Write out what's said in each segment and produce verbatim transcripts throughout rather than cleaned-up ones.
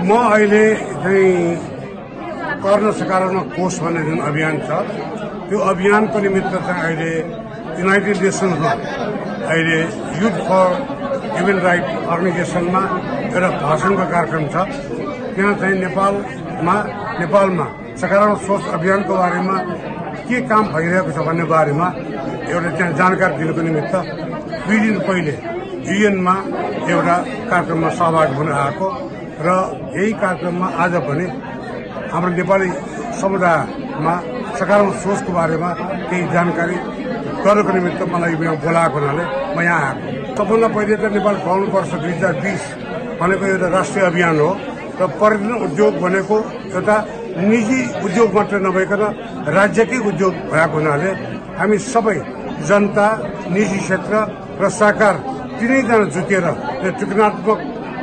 म अहिले चाहिँ कर्ण सकारात्मक कोष भन्ने जुन अभियान छ त्यो अभियानको निमित्त चाहिँ अहिले युनाइटेड नेसन्समा अहिले युथ फर ह्युमन राइट अर्गनाइजेसनमा एउटा भाषणको कार्यक्रम छ। त्यहाँ चाहिँ नेपालमा नेपालमा सकारात्मक सोच अभियानको बारेमा के काम भइरहेको छ भन्ने बारेमा एउटा त्यहाँ जानकारी दिनुको निमित्त दुई दिन पहिले युएनमा एउटा कार्यक्रममा सहभागी हुन आएको र यही कार्यक्रममा आज पनि हाम्रो नेपाली समुदायमा सकारात्मक सोचको बारेमा केही जानकारी गर्नको निमित्त मलाई यहाँ बोलाएको हुनाले म यहाँ आएको। सबभन्दा पहिले त नेपाल भ्रमण वर्ष दुई हजार बिस भनेको एउटा राष्ट्रिय अभियान हो र पर्यटन उद्योग भनेको एउटा निजी उद्योग मात्र नभइकन राज्यकै उद्योग भएको हुनाले हामी सबै जनता, निजी क्षेत्र र सरकार तीनैजना जुटेर तुलनात्मक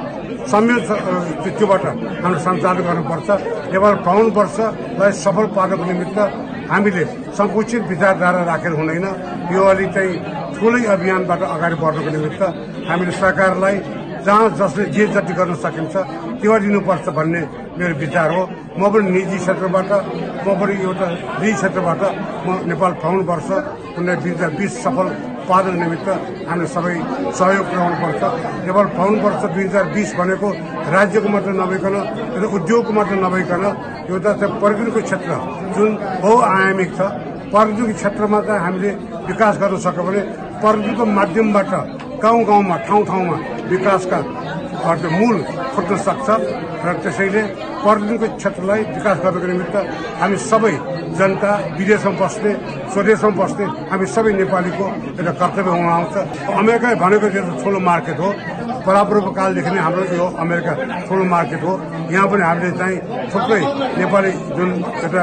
संयोजकबाट हाम्रो सञ्चालन गर्नुपर्छ। नेपाल भ्रमण वर्षलाई सफल पार्नको निमित्त हामीले संकुचित विचारधारा राखेर हुँदैन। यो अलि चाहिँ ठुलै अभियानबाट अगाडि बढ्नको निमित्त हामीले सरकारलाई जहाँ जसले जे जति गर्न सकिन्छ त्यो दिनुपर्छ भन्ने मेरो विचार हो। म पनि निजी क्षेत्रबाट म पनि एउटा निजी क्षेत्रबाट म नेपाल भ्रमण वर्ष उन्नाइस दुई हजार बिस सफल पार्न निमित्त हामीले सबै सहयोग पुर्याउनुपर्छ। नेपाल भ्रमण वर्ष दुई हजार बिस भनेको राज्यको मात्र नभइकन एउटा उद्योगको मात्र नभइकन एउटा चाहिँ पर्यटनको क्षेत्र जुन बहुआयामिक छ, पर्यटनको क्षेत्रमा चाहिँ हामीले विकास गर्न सक्यो भने पर्यटनको माध्यमबाट गाउँ गाउँमा ठाउँ ठाउँमा विकासका मूल फुट्न सक्छ र त्यसैले पर्यटनको क्षेत्रलाई विकास गर्नको निमित्त हामी सबै जनता, विदेशमा बस्ने, स्वदेशमा बस्ने हामी सबै नेपालीको एउटा कर्तव्य हुन आउँछ। अमेरिका भनेको चाहिँ ठुलो मार्केट हो, बराबरको कालदेखि नै हाम्रो यो अमेरिका ठुलो मार्केट हो। यहाँ पनि हामीले चाहिँ थुप्रै नेपाली जुन एउटा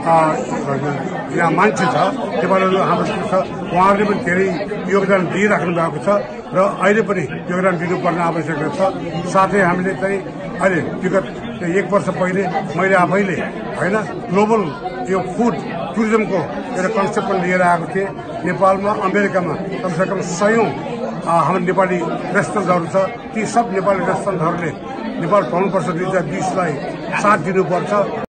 यहाँ मान्छे छ नेपालीहरू हाम्रो छ, उहाँहरूले पनि धेरै योगदान दिइराख्नु भएको छ र अहिले पनि योगदान दिनुपर्ने आवश्यकता छ। साथै हामीले चाहिँ अहिले विगत एक वर्ष पहिले मैले आफैले होइन ग्लोबल यो फुड टुरिज्मको एउटा कन्सेप्ट पनि लिएर आएको थिएँ। नेपालमा अमेरिकामा कमसेकम सयौं हाम्रो नेपाली रेस्टुरेन्टहरू छ। ती सब नेपाली रेस्टुरेन्टहरूले नेपाल भ्रमण वर्ष दुई हजार बिसलाई साथ दिनुपर्छ